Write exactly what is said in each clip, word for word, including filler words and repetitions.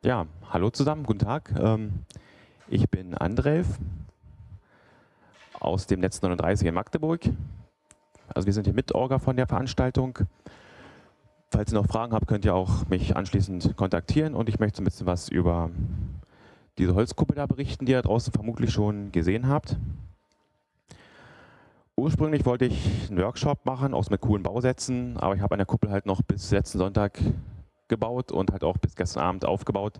Ja, hallo zusammen, guten Tag. Ähm, ich bin Andrelf aus dem Netz neununddreißig in Magdeburg. Also wir sind hier Mitorga von der Veranstaltung. Falls ihr noch Fragen habt, könnt ihr auch mich anschließend kontaktieren und ich möchte so ein bisschen was über diese Holzkuppel da berichten, die ihr draußen vermutlich schon gesehen habt. Ursprünglich wollte ich einen Workshop machen, auch mit coolen Bausätzen, aber ich habe an der Kuppel halt noch bis letzten Sonntag gebaut und halt auch bis gestern Abend aufgebaut.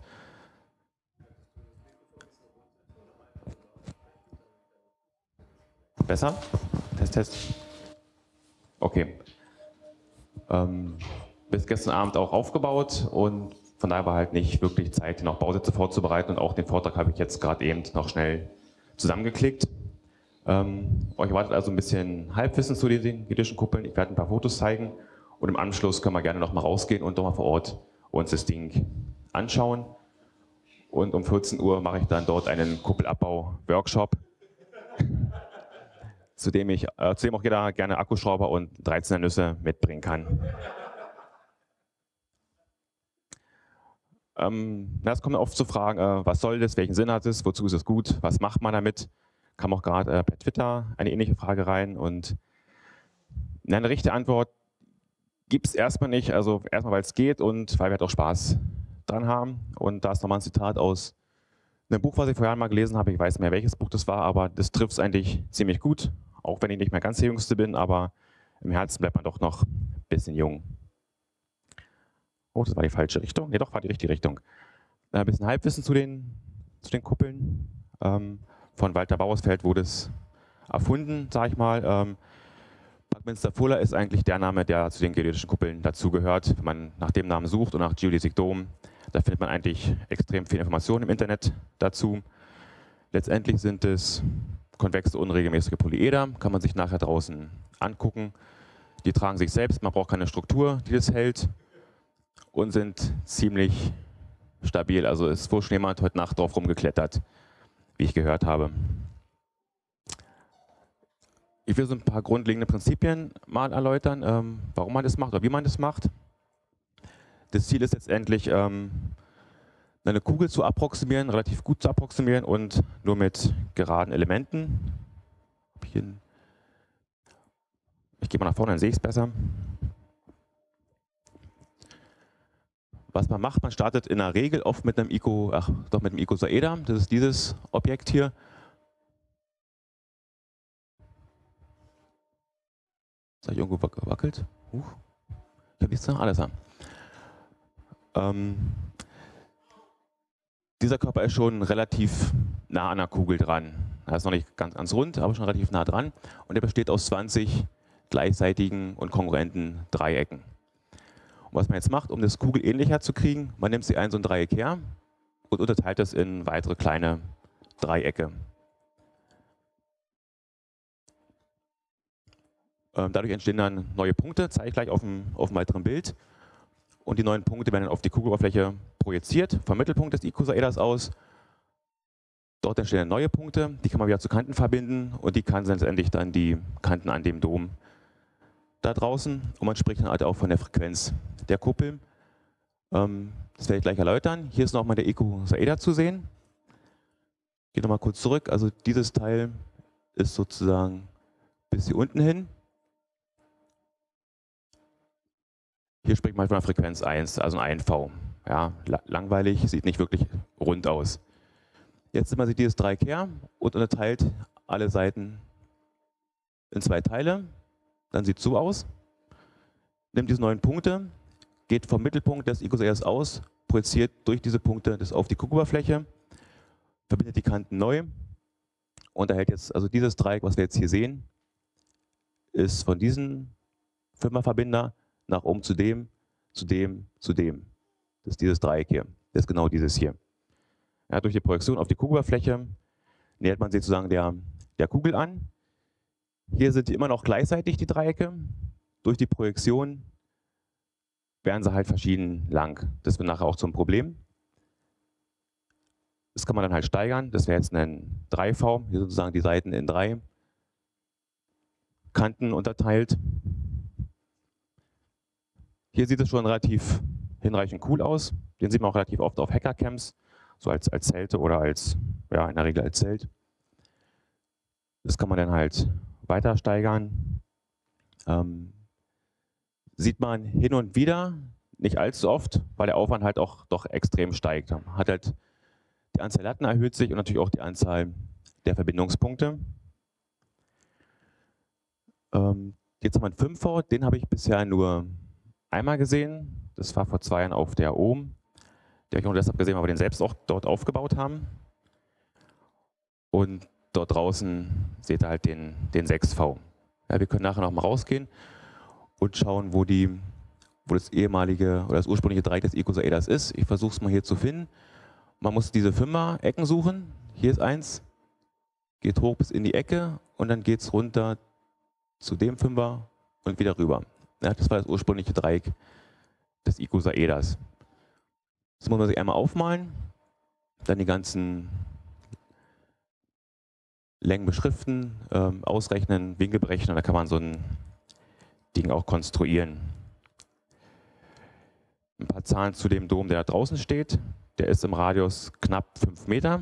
Besser? Test, Test. Okay. Ähm, bis gestern Abend auch aufgebaut und von daher war halt nicht wirklich Zeit, noch Bausätze vorzubereiten und auch den Vortrag habe ich jetzt gerade eben noch schnell zusammengeklickt. Ähm, euch erwartet also ein bisschen Halbwissen zu den jüdischen Kuppeln. Ich werde ein paar Fotos zeigen und im Anschluss können wir gerne noch mal rausgehen und noch mal vor Ort uns das Ding anschauen. Und um vierzehn Uhr mache ich dann dort einen Kuppelabbau-Workshop, zu dem ich, äh, zu dem auch jeder gerne Akkuschrauber und dreizehner Nüsse mitbringen kann. Ähm, na, es kommt oft zu Fragen, äh, was soll das, welchen Sinn hat es, wozu ist es gut, was macht man damit? Kam auch gerade äh, per Twitter eine ähnliche Frage rein und na, eine richtige Antwort gibt es erstmal nicht. Also erstmal, weil es geht und weil wir halt auch Spaß dran haben. Und da ist nochmal ein Zitat aus einem Buch, was ich vorher mal gelesen habe. Ich weiß nicht mehr, welches Buch das war, aber das trifft es eigentlich ziemlich gut. Auch wenn ich nicht mehr ganz der Jüngste bin, aber im Herzen bleibt man doch noch ein bisschen jung. Oh, das war die falsche Richtung. Nee, doch, war die richtige Richtung. Ein bisschen Halbwissen zu den, zu den Kuppeln. Ähm, von Walter Bauersfeld wurde es erfunden, sag ich mal. Ähm, Buckminster Fuller ist eigentlich der Name, der zu den geodätischen Kuppeln dazugehört. Wenn man nach dem Namen sucht und nach Geodesic Dome, da findet man eigentlich extrem viel Informationen im Internet dazu. Letztendlich sind es konvexe, unregelmäßige Polyeder, kann man sich nachher draußen angucken. Die tragen sich selbst, man braucht keine Struktur, die das hält und sind ziemlich stabil. Also ist wohl schon jemand heute Nacht drauf rumgeklettert, wie ich gehört habe. Ich will so ein paar grundlegende Prinzipien mal erläutern, ähm, warum man das macht oder wie man das macht. Das Ziel ist letztendlich, ähm, eine Kugel zu approximieren, relativ gut zu approximieren und nur mit geraden Elementen. Ich gehe mal nach vorne, dann sehe ich es besser. Was man macht, man startet in der Regel oft mit einem Ico, ach, doch mit einem Icosaeder. Das ist dieses Objekt hier. Ist ich irgendwo gewackelt? Huch. Ich habe nichts da, alles da. Ähm, dieser Körper ist schon relativ nah an der Kugel dran. Er ist noch nicht ganz, ganz rund, aber schon relativ nah dran. Und er besteht aus zwanzig gleichseitigen und kongruenten Dreiecken. Und was man jetzt macht, um das Kugel ähnlicher zu kriegen, man nimmt sich ein so ein Dreieck her und unterteilt das in weitere kleine Dreiecke. Ähm, dadurch entstehen dann neue Punkte, zeige ich gleich auf dem, auf dem weiteren Bild. Und die neuen Punkte werden dann auf die Kugeloberfläche projiziert, vom Mittelpunkt des Icosaeders aus. Dort entstehen dann neue Punkte, die kann man wieder zu Kanten verbinden und die Kanten sind letztendlich dann die Kanten an dem Dom da draußen. Und man spricht dann halt auch von der Frequenz der Kuppel. Ähm, das werde ich gleich erläutern. Hier ist nochmal der Icosaeder zu sehen. Ich gehe nochmal kurz zurück. Also dieses Teil ist sozusagen bis hier unten hin. Hier spricht man von der Frequenz eins, also ein V. Ja, langweilig, sieht nicht wirklich rund aus. Jetzt nimmt man sich dieses Dreieck her und unterteilt alle Seiten in zwei Teile. Dann sieht es so aus. Nimmt diese neun Punkte, geht vom Mittelpunkt des Icosaeders aus, projiziert durch diese Punkte das auf die Kugeloberfläche, verbindet die Kanten neu und erhält jetzt, also dieses Dreieck, was wir jetzt hier sehen, ist von diesem Fünferverbinder nach oben zu dem, zu dem, zu dem. Das ist dieses Dreieck hier. Das ist genau dieses hier. Ja, durch die Projektion auf die Kugeloberfläche nähert man sich sozusagen der, der Kugel an. Hier sind die immer noch gleichzeitig, die Dreiecke. Durch die Projektion werden sie halt verschieden lang. Das wird nachher auch zum Problem. Das kann man dann halt steigern. Das wäre jetzt ein drei V. Hier sozusagen die Seiten in drei Kanten unterteilt. Hier sieht es schon relativ hinreichend cool aus. Den sieht man auch relativ oft auf Hackercamps, so als, als Zelte oder als, ja, in der Regel als Zelt. Das kann man dann halt weiter steigern. Ähm, sieht man hin und wieder, nicht allzu oft, weil der Aufwand halt auch doch extrem steigt. Man hat halt die Anzahl Latten erhöht sich und natürlich auch die Anzahl der Verbindungspunkte. Ähm, jetzt haben wir einen fünf V, den habe ich bisher nur einmal gesehen. Das war vor zwei Jahren auf der O M. Den habe ich auch deshalb gesehen, weil wir den selbst auch dort aufgebaut haben. Und dort draußen seht ihr halt den, den sechs V. Ja, wir können nachher noch mal rausgehen und schauen, wo, die, wo das ehemalige oder das ursprüngliche Dreieck des Icosa Edas ist. Ich versuche es mal hier zu finden. Man muss diese Fünfer-Ecken suchen. Hier ist eins, geht hoch bis in die Ecke und dann geht es runter zu dem Fünfer und wieder rüber. Ja, das war das ursprüngliche Dreieck des Icosa Edas. Das muss man sich einmal aufmalen, dann die ganzen Längen beschriften, ähm, ausrechnen, Winkel berechnen, da kann man so ein Ding auch konstruieren. Ein paar Zahlen zu dem Dom, der da draußen steht. Der ist im Radius knapp fünf Meter.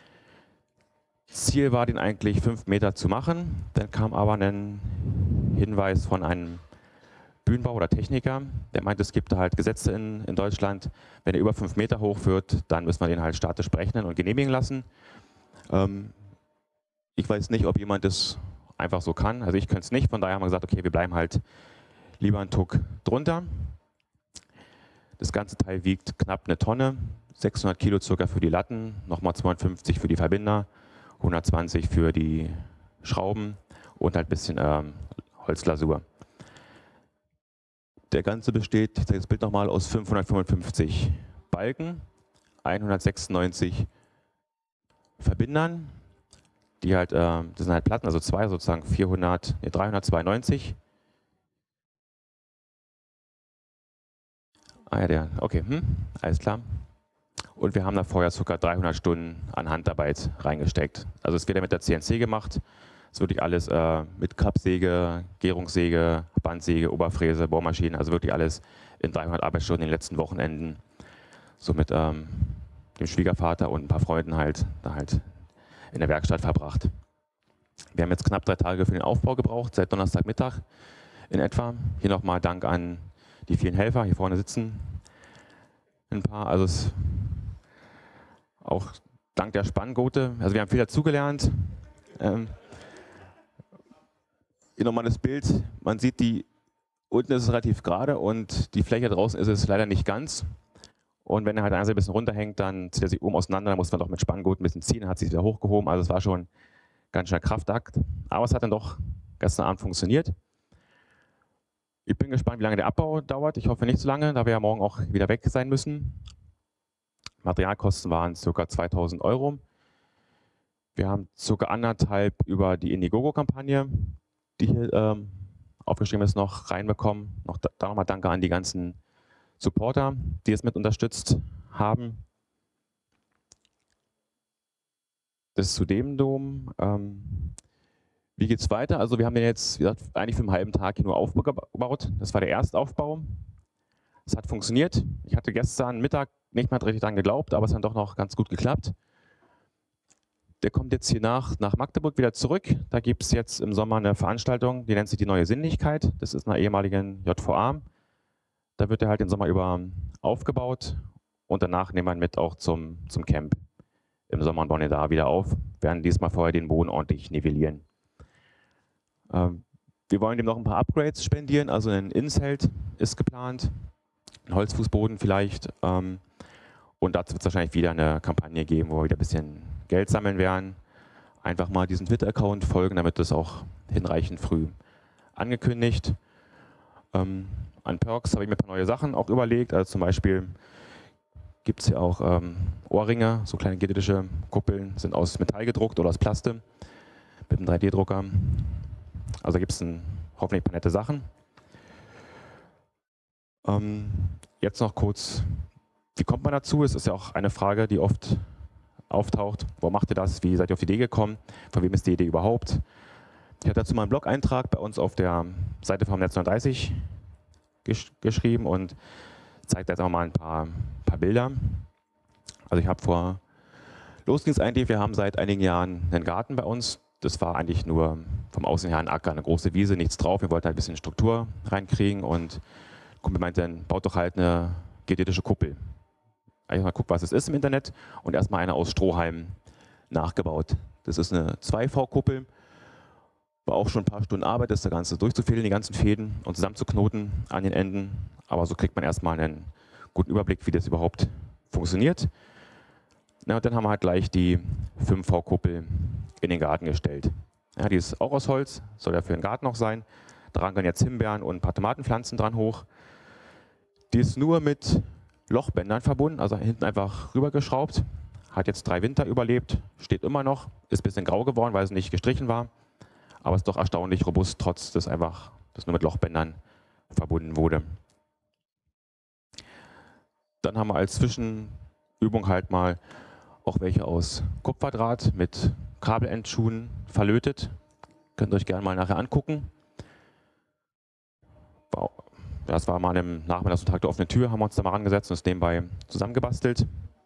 Ziel war, den eigentlich fünf Meter zu machen. Dann kam aber ein Hinweis von einem Bühnenbauer oder Techniker, der meint, es gibt halt Gesetze in, in Deutschland, wenn er über fünf Meter hoch wird, dann müssen wir den halt statisch berechnen und genehmigen lassen. Ähm, ich weiß nicht, ob jemand das einfach so kann. Also ich könnte es nicht, von daher haben wir gesagt, okay, wir bleiben halt lieber einen Tuck drunter. Das ganze Teil wiegt knapp eine Tonne, sechshundert Kilo circa für die Latten, nochmal zweihundertfünfzig für die Verbinder, hundertzwanzig für die Schrauben und halt ein bisschen ähm, Holzglasur. Der Ganze besteht, ich zeige das Bild nochmal, aus fünfhundertfünfundfünfzig Balken, hundertsechsundneunzig Verbindern, die halt, äh, das sind halt Platten, also zwei, sozusagen vierhundert, nee, dreihundertzweiundneunzig. Ah ja, der, okay, hm, alles klar. Und wir haben da vorher ca. dreihundert Stunden an Handarbeit reingesteckt. Also es wird ja mit der C N C gemacht. Es ist wirklich alles äh, mit Kappsäge, Gärungssäge, Bandsäge, Oberfräse, Bohrmaschine, also wirklich alles in dreihundert Arbeitsstunden in den letzten Wochenenden. So mit ähm, dem Schwiegervater und ein paar Freunden halt, da halt in der Werkstatt verbracht. Wir haben jetzt knapp drei Tage für den Aufbau gebraucht, seit Donnerstagmittag in etwa. Hier nochmal Dank an die vielen Helfer, hier vorne sitzen ein paar. Also es auch dank der Spanngurte. Also wir haben viel dazugelernt. Ähm, hier nochmal das Bild. Man sieht, die unten ist es relativ gerade und die Fläche draußen ist es leider nicht ganz. Und wenn er halt ein bisschen runterhängt, dann zieht er sich oben auseinander. Dann muss man doch mit Spanngurten ein bisschen ziehen. Dann hat sich wieder hochgehoben. Also es war schon ein ganz schöner Kraftakt. Aber es hat dann doch gestern Abend funktioniert. Ich bin gespannt, wie lange der Abbau dauert. Ich hoffe nicht so lange, da wir ja morgen auch wieder weg sein müssen. Materialkosten waren ca. zweitausend Euro. Wir haben ca. anderthalb über die Indiegogo-Kampagne, die hier ähm, aufgeschrieben ist, noch reinbekommen. Noch da, da nochmal Danke an die ganzen Supporter, die es mit unterstützt haben. Das zu dem Dom. Ähm, wie geht es weiter? Also wir haben den jetzt, wie gesagt, eigentlich für einen halben Tag hier nur aufgebaut. Das war der Erstaufbau. Es hat funktioniert. Ich hatte gestern Mittag nicht mal richtig daran geglaubt, aber es hat doch noch ganz gut geklappt. Der kommt jetzt hier nach, nach Magdeburg wieder zurück. Da gibt es jetzt im Sommer eine Veranstaltung, die nennt sich die Neue Sinnlichkeit. Das ist einer ehemaligen J V A. Da wird er halt den Sommer über aufgebaut und danach nehmen wir ihn mit auch zum, zum Camp im Sommer und bauen ihn da wieder auf. Wir werden diesmal vorher den Boden ordentlich nivellieren. Ähm, wir wollen dem noch ein paar Upgrades spendieren, also ein Innenzelt ist geplant, ein Holzfußboden vielleicht. Ähm, und dazu wird es wahrscheinlich wieder eine Kampagne geben, wo wir wieder ein bisschen Geld sammeln werden. Einfach mal diesen Twitter-Account folgen, damit das auch hinreichend früh angekündigt. Ähm, an Perks habe ich mir ein paar neue Sachen auch überlegt. Also zum Beispiel gibt es hier auch ähm, Ohrringe, so kleine genetische Kuppeln, sind aus Metall gedruckt oder aus Plaste mit einem drei D Drucker. Also da gibt es hoffentlich ein paar nette Sachen. Ähm, jetzt noch kurz, wie kommt man dazu? Es ist ja auch eine Frage, die oft auftaucht. Warum macht ihr das? Wie seid ihr auf die Idee gekommen? Von wem ist die Idee überhaupt? Ich habe dazu mal einen Blog-Eintrag bei uns auf der Seite vom Netz neununddreißig gesch geschrieben und zeige da jetzt auch mal ein paar, paar Bilder. Also ich habe vor, los ging es eigentlich, wir haben seit einigen Jahren einen Garten bei uns. Das war eigentlich nur vom Außen her ein Acker, eine große Wiese, nichts drauf. Wir wollten halt ein bisschen Struktur reinkriegen und der Kumpel meinte dann, baut doch halt eine geodätische Kuppel. Ich mal guckt, was es ist im Internet und erstmal eine aus Strohhalm nachgebaut. Das ist eine zwei V-Kuppel. War auch schon ein paar Stunden Arbeit, das Ganze durchzufädeln, die ganzen Fäden und zusammenzuknoten an den Enden. Aber so kriegt man erstmal einen guten Überblick, wie das überhaupt funktioniert. Na, und dann haben wir halt gleich die fünf V-Kuppel in den Garten gestellt. Ja, die ist auch aus Holz, soll ja für den Garten noch sein. Daran gehen jetzt Himbeeren und ein paar Tomatenpflanzen dran hoch. Die ist nur mit Lochbändern verbunden, also hinten einfach rübergeschraubt. Hat jetzt drei Winter überlebt, steht immer noch, ist ein bisschen grau geworden, weil es nicht gestrichen war. Aber ist doch erstaunlich robust, trotz dass einfach das nur mit Lochbändern verbunden wurde. Dann haben wir als Zwischenübung halt mal auch welche aus Kupferdraht mit Kabelendschuhen verlötet. Könnt ihr euch gerne mal nachher angucken. Das war mal im Nachmittagstag der offenen Tür, haben wir uns da mal rangesetzt und es nebenbei zusammengebastelt.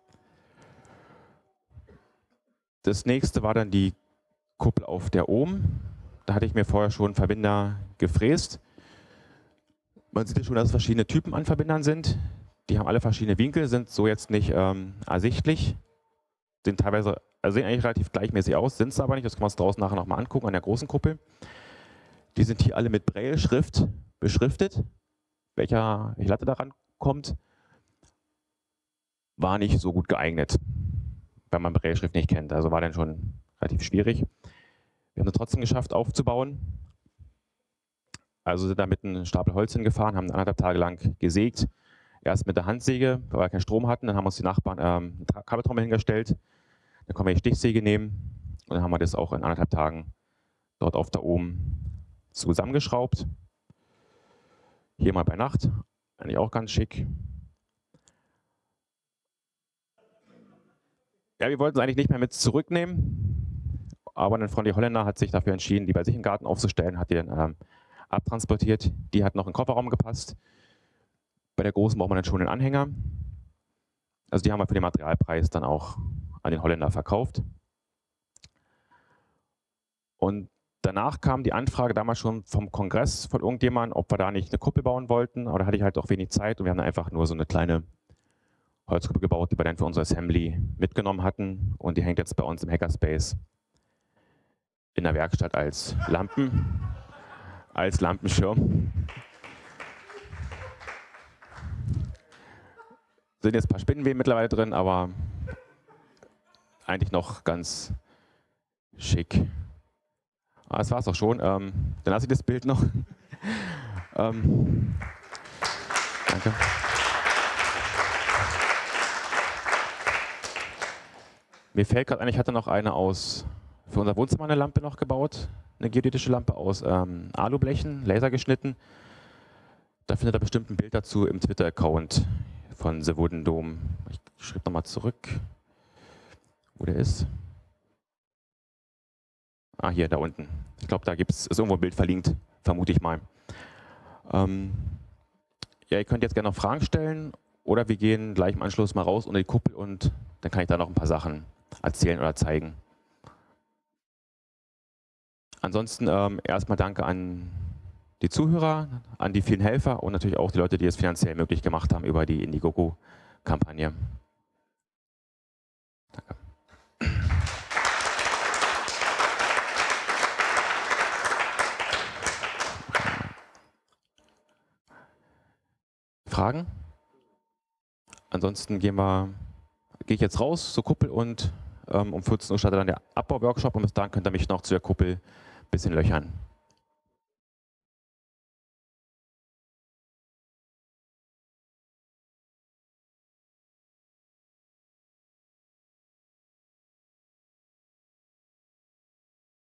Das nächste war dann die Kuppel auf der Ohm. Da hatte ich mir vorher schon Verbinder gefräst. Man sieht ja schon, dass es verschiedene Typen an Verbindern sind. Die haben alle verschiedene Winkel, sind so jetzt nicht ähm, ersichtlich. Sind teilweise, also sehen eigentlich relativ gleichmäßig aus, sind es aber nicht. Das kann man uns draußen nachher nochmal angucken an der großen Kuppel. Die sind hier alle mit Braille-Schrift beschriftet. Welcher welche Latte daran kommt, war nicht so gut geeignet, weil man Braille-Schrift nicht kennt. Also war dann schon relativ schwierig. Wir haben es trotzdem geschafft aufzubauen. Also sind da mit einem Stapel Holz hingefahren, haben anderthalb Tage lang gesägt. Erst mit der Handsäge, weil wir keinen Strom hatten. Dann haben uns die Nachbarn ähm, eine Kabeltrommel hingestellt. Dann können wir die Stichsäge nehmen. Und dann haben wir das auch in anderthalb Tagen dort auf der Ohm zusammengeschraubt. Hier mal bei Nacht. Eigentlich auch ganz schick. Ja, wir wollten es eigentlich nicht mehr mit zurücknehmen. Aber ein freundlicher Holländer hat sich dafür entschieden, die bei sich im Garten aufzustellen, hat die dann ähm, abtransportiert. Die hat noch in den Kofferraum gepasst. Bei der großen braucht man dann schon einen Anhänger. Also die haben wir für den Materialpreis dann auch an den Holländer verkauft. Und danach kam die Anfrage damals schon vom Kongress von irgendjemandem, ob wir da nicht eine Kuppel bauen wollten. Aber da hatte ich halt auch wenig Zeit und wir haben dann einfach nur so eine kleine Holzkuppel gebaut, die wir dann für unsere Assembly mitgenommen hatten. Und die hängt jetzt bei uns im Hackerspace in der Werkstatt als Lampen, als Lampenschirm. Sind jetzt ein paar Spinnenweben mittlerweile drin, aber eigentlich noch ganz schick. Ah, das war es auch schon. Ähm, dann lasse ich das Bild noch. ähm, danke. Mir fällt gerade ein, ich hatte noch eine aus, für unser Wohnzimmer eine Lampe noch gebaut. Eine geodätische Lampe aus ähm, Alublechen, lasergeschnitten. Da findet ihr bestimmt ein Bild dazu im Twitter-Account von The Wooden Dome. Ich schreibe nochmal zurück, wo der ist. Ah, hier, da unten. Ich glaube, da gibt's, ist irgendwo ein Bild verlinkt, vermute ich mal. Ähm, ja, ihr könnt jetzt gerne noch Fragen stellen oder wir gehen gleich im Anschluss mal raus unter die Kuppel und dann kann ich da noch ein paar Sachen erzählen oder zeigen. Ansonsten ähm, erstmal danke an die Zuhörer, an die vielen Helfer und natürlich auch die Leute, die es finanziell möglich gemacht haben über die Indiegogo-Kampagne. Danke. Fragen? Ansonsten gehen wir, gehe ich jetzt raus zur Kuppel und ähm, um vierzehn Uhr startet dann der Abbauworkshop und bis dahin könnt ihr mich noch zu der Kuppel ein bisschen löchern.